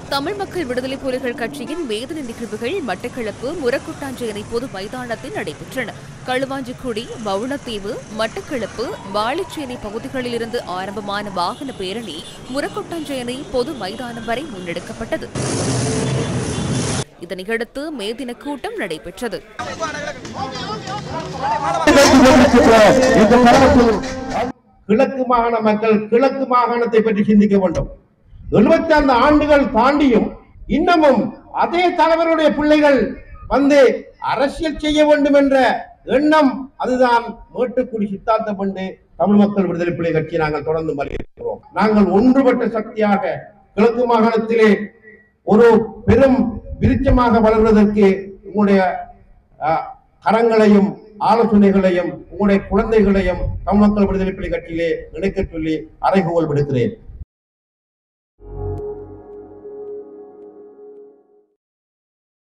தமிழ் மக்கள் விடுதலை புலிகள் கட்சியின் வேதனை நிகழ்வுகள் மட்டக்களப்பு முரக்குட்டாஞ்சேனை பொது மைதானத்தில் நடைபெற்றன. களுவாஞ்சிக்குடி, வவுணத்தீவு, மட்டக்களப்பு, வாழைச்சேனை பகுதிகளிலிருந்து ஆரம்பமான வாகன பேரணி முரக்குட்டாஞ்சேனை பொது மைதானம் வரை முன்னெடுக்கப்பட்டது. இதனையடுத்து மே தின கூட்டம் நடைபெற்றது. கிழக்கு மாகாண மக்கள் கிழக்கு மாகாணத்தை பற்றி சிந்திக்க வேண்டும். 75 ஆண்டுகள் தாண்டியும் இன்னமும் அதே தலைவருடைய பிள்ளைகள் வந்து அரசியல் செய்ய வேண்டும் என்ற எண்ணம், அதுதான் மேட்டுக்குடி சித்தாந்தம் என்று தமிழ் மக்கள் விடுதலை புலி கட்சி நாங்கள் தொடர்ந்து வலியுறுத்துகிறோம். நாங்கள் ஒன்றுபட்ட சக்தியாக கிழக்கு மாகாணத்திலே ஒரு பெரும் விருட்சமாக வளர்வதற்கு உங்களுடைய கரங்களையும் ஆலோசனைகளையும் உங்களுடைய குழந்தைகளையும் தமிழ் மக்கள் விடுதலை புலி கட்சியிலே நினைக்க சொல்லி அறைகூவல் விடுக்கிறேன்.